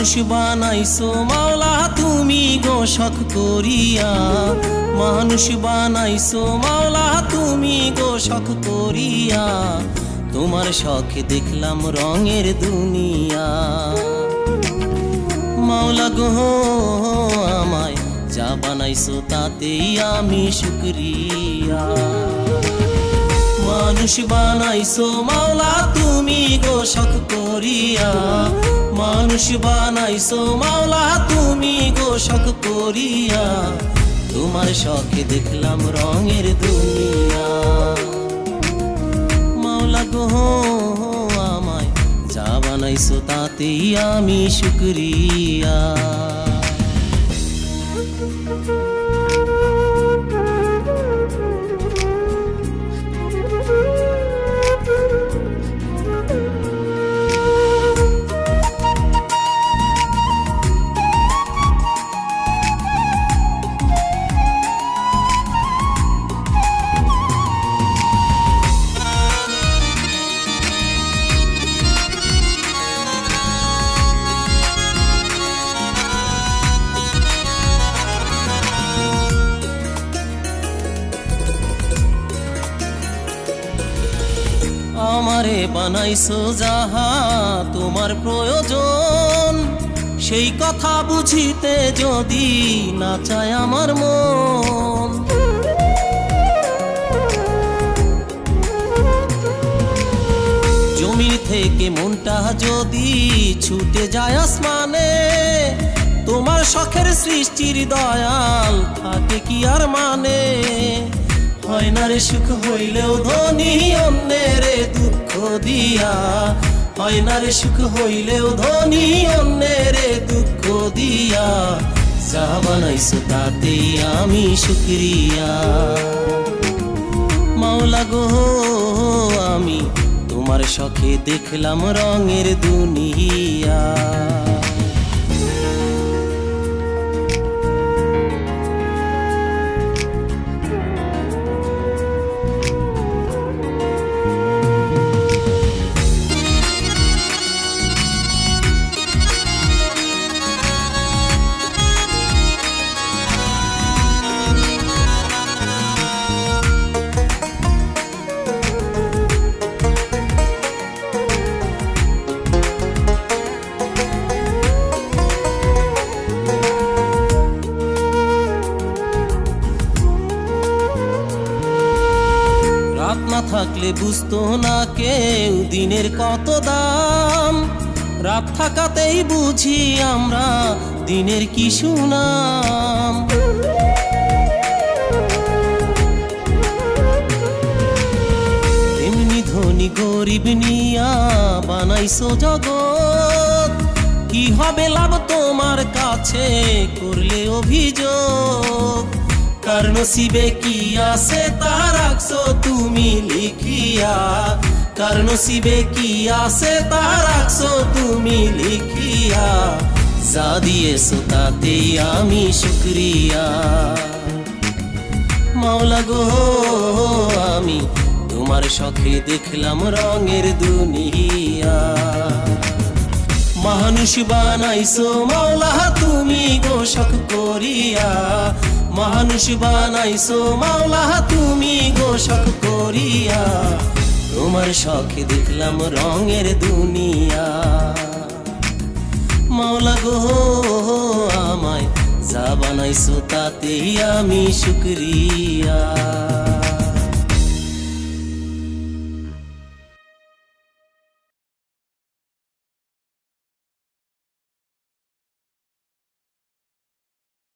মানুষ বানাইছো মাওলা তুমি গো শখ করিয়া, মানুষ বানাইছো মাওলা তুমি গো শখ করিয়া, তোমার শখে দেখলাম রঙের দুনিয়া। মাওলা গো আমায় যা বানাইছো তাতেই আমি শুকরিয়া। মানুষ বানাইছো মাওলা তুমি গো শখ করিয়া, মানুষ বানাইছো মাওলা তুমি গো শখ করিয়া, তোমার শখে দেখলাম রঙের দুনিয়া। মাওলা গো আমায় যা বানাইছো তাতেই আমি শুকরিয়া। আমারে বানাইছো যাহা তোমার প্রয়োজন, সেই কথা বুঝিতে যদি না চায় আমার মন। জমি থেকে মনটা যদি ছুটে যায় আসমানে, তোমার শখের সৃষ্টির দয়াল থাকে কি আর মানে। হয় না রে সুখ হইলেও ধনী অন্যের দুঃখ দিয়া, হয় না রে সুখ হইলেও ধনী অন্যের দুঃখ দিয়া, যা বানাইছো তাতেই আমি শুকরিয়া। মাওলা গো আমি তোমার শখে দেখলাম রঙের দুনিয়া। রাত না থাকলে বুঝতো না কেউ দিনের কত দাম, রাত থাকাতেই বুঝি আমরা দিনের কি সুনাম। এমনি ধনী গরিব নিয়া বানাইছো জগৎ, কি হবে লাভ তোমার কাছে করলে অভিযোগ। কার নসিবে কি আছে তা রাখছো তুমি লিখিয়া, কার নসিবে কি আছে তা রাখছো তুমি লিখিয়া, যা দিয়েছো তাতেই আমি শুকরিয়া। মাওলা গো আমি তোমার শখে দেখলাম রঙের দুনিয়া। মানুষ বানাইছো মাওলা তুমি গো শখ করিয়া, মানুষ বানাইছো মাওলা তুমি গো শখ করিয়া, তোমার শখে দেখলাম রঙের দুনিয়া। মাওলা গো আমায় যা বানাইছো তাতেই আমি শুকরিয়া।